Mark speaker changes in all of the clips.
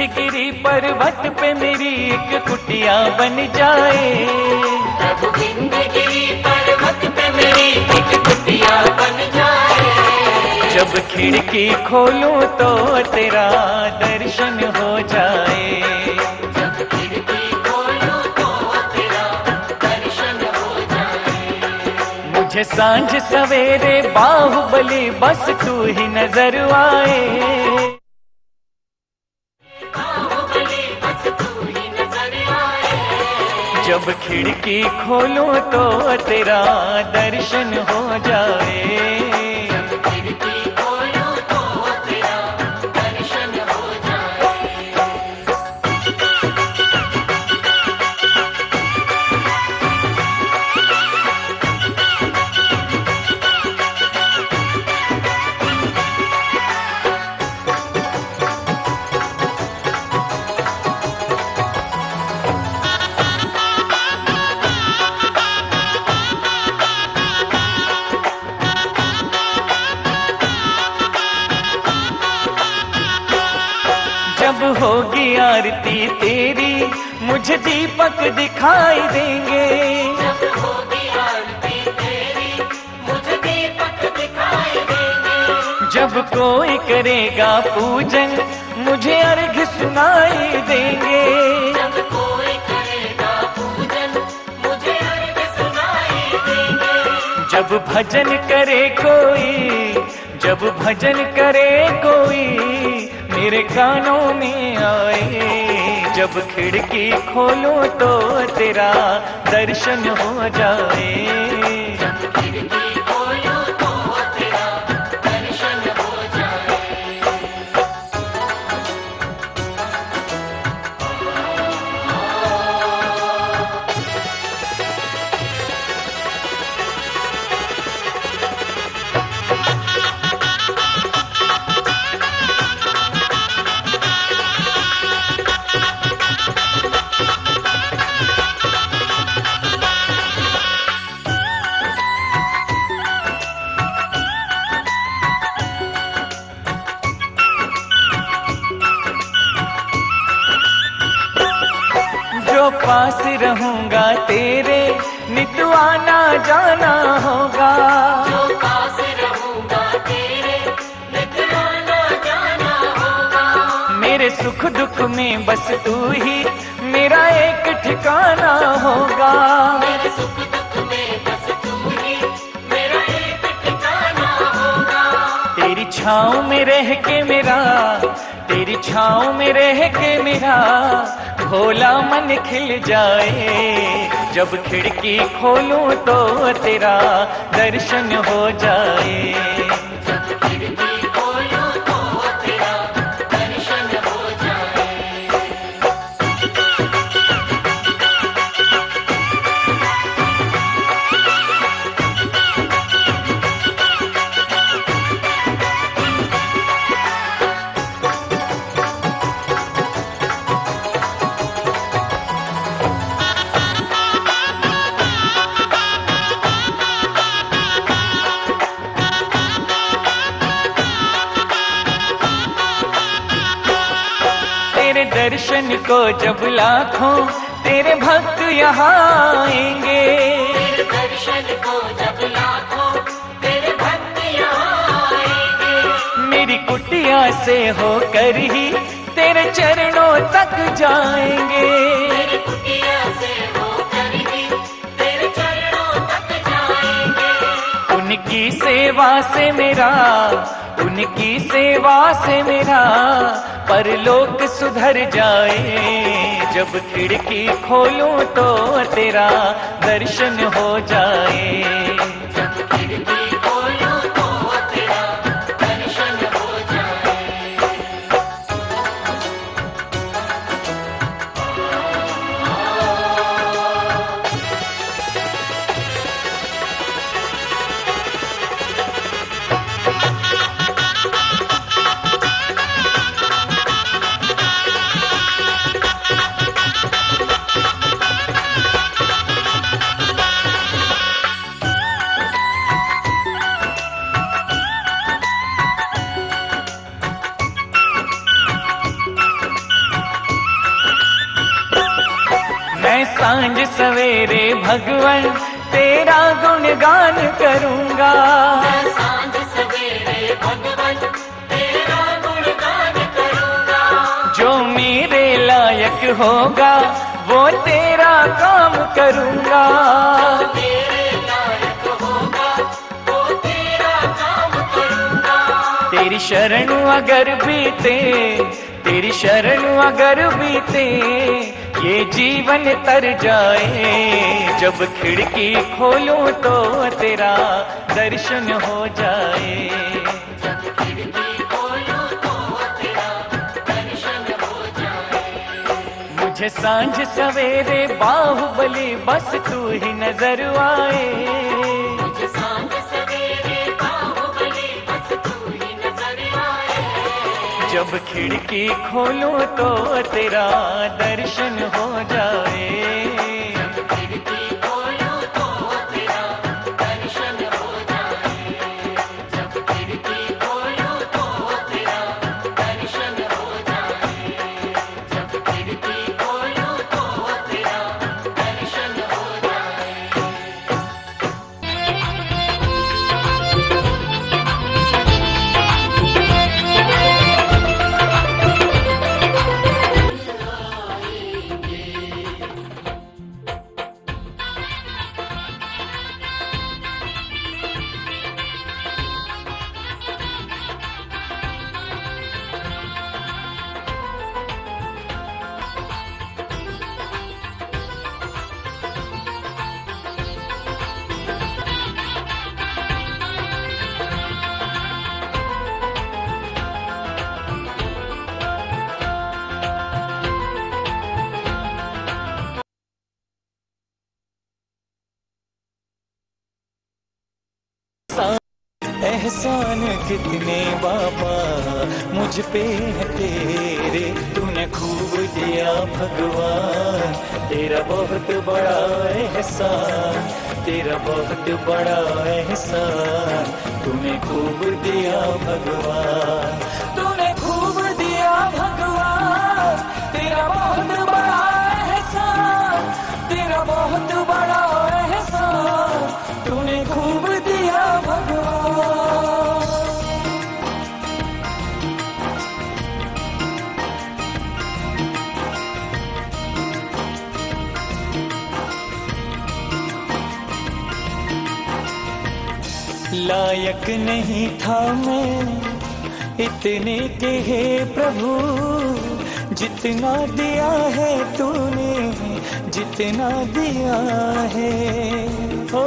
Speaker 1: गिरी पर्वत पे मेरी एक कुटिया बन जाए।
Speaker 2: प्रभु गिरी पर्वत पे मेरी एक कुटिया बन जाए।
Speaker 1: जब खिड़की खोलूं तो तेरा दर्शन हो जाए।
Speaker 2: जब खिड़की खोलूं तो तेरा दर्शन हो जाए।
Speaker 1: मुझे सांझ सवेरे बाहुबली बस तू ही नजर आए।
Speaker 2: बाहुबली बस तू ही नजर आए।
Speaker 1: जब खिड़की खोलूं तो तेरा दर्शन हो जाए।
Speaker 2: जब खिड़की खोलूं तो तेरा दर्शन हो जाए।
Speaker 1: जब होगी आरती तेरी मुझे दीपक दिखाई देंगे।
Speaker 2: जब होगी आरती तेरी मुझे दीपक दिखाई देंगे।
Speaker 1: जब कोई करेगा पूजन मुझे अर्घ सुनाई देंगे।
Speaker 2: जब कोई करेगा पूजन मुझे अर्घ सुनाई देंगे।
Speaker 1: जब भजन करे कोई, जब भजन करे कोई मेरे कानों में आए। जब खिड़की खोलूं तो तेरा दर्शन हो जाए।
Speaker 2: जब खिड़की खोलूं तो तेरा दर्शन हो जाए।
Speaker 1: जो पास रहूंगा तेरे नित आना जाना होगा।
Speaker 2: जो पास रहूंगा तेरे नित आना जाना होगा।
Speaker 1: मेरे सुख दुख में बस तू ही मेरा एक ठिकाना होगा।
Speaker 2: मेरे सुख दुख में बस तू ही मेरा एक ठिकाना होगा।
Speaker 1: तेरी छाँव में रह के मेरा, तेरी छाँव में रह के मेरा भोला मन खिल जाए। जब खिड़की खोलूं तो तेरा दर्शन हो जाए।
Speaker 2: जब खिड़की खोलूं तो तेरा दर्शन हो जाए।
Speaker 1: तेरे दर्शन को जब लाखों तेरे भक्त यहाँ आएंगे।
Speaker 2: तेरे दर्शन को जब लाखों तेरे भक्त यहाँ आएंगे।
Speaker 1: मेरी कुटिया से होकर ही तेरे चरणों तक जाएंगे।
Speaker 2: मेरी कुटिया से होकर ही तेरे चरणों तक जाएंगे।
Speaker 1: उनकी सेवा से मेरा, उनकी सेवा से मेरा परलोक सुधर जाए। जब खिड़की खोलूं तो तेरा दर्शन हो जाए।
Speaker 2: जब खिड़की खोलूं तो तेरा दर्शन हो जाए।
Speaker 1: सवेरे भगवन तेरा गुणगान करूंगा।
Speaker 2: मैं सांझ सवेरे भगवन तेरा गुणगान करूंगा।
Speaker 1: जो मेरे लायक होगा वो तेरा काम करूंगा।
Speaker 2: मेरे लायक होगा वो तेरा काम करूंगा।
Speaker 1: तेरी शरण अगर बीते, तेरी शरण अगर बीते, ये जीवन तर जाए। जब खिड़की खोलूं तो तेरा दर्शन हो जाए।
Speaker 2: जब खिड़की खोलूं तो तेरा दर्शन हो जाए।
Speaker 1: मुझे सांझ सवेरे बाहुबली बस तू ही नजर आए।
Speaker 2: मुझे सांझ सवेरे बाहुबली बस तू ही नजर आए।
Speaker 1: जब खिड़की खोलूं तो तेरा दर्शन हो जाए।
Speaker 2: खिड़की खोलूं तो तेरा दर्शन हो जाए। जब खिड़की खोलूं तो तेरा दर्शन हो जाए। जब खिड़की खोलूं तो तेरा दर्शन हो जाए।
Speaker 1: एहसान कितने बाबा मुझ पे है तेरे, तूने खूब दिया भगवान। तेरा बहुत बड़ा एहसान, तेरा बहुत बड़ा एहसान। तूने खूब दिया भगवान, तूने खूब दिया भगवान। तेरा बहुत बड़ा एहसान, तेरा बहुत बड़ा एहसान। तूने खूब दिया भगवान। लायक नहीं था मैं इतने के हे प्रभु, जितना दिया है तूने, जितना दिया है। ओ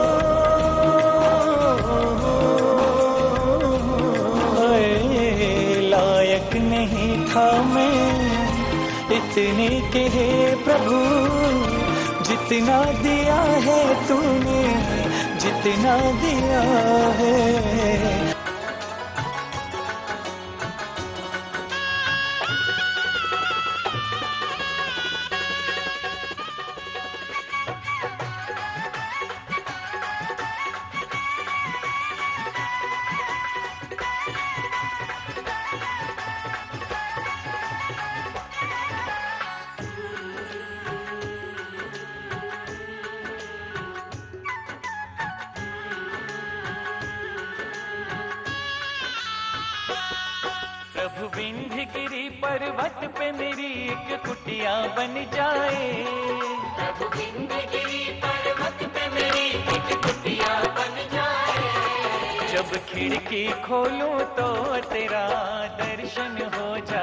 Speaker 1: लायक नहीं था मैं इतने के हे प्रभु, जितना दिया है तूने, जितना दिया है। प्रभु विंध्यगिरि पर्वत पे मेरी एक कुटिया बन जाए।
Speaker 2: प्रभु विंध्यगिरि पर्वत पे मेरी एक कुटिया बन जाए।
Speaker 1: जब खिड़की खोलूं तो तेरा दर्शन हो जाए।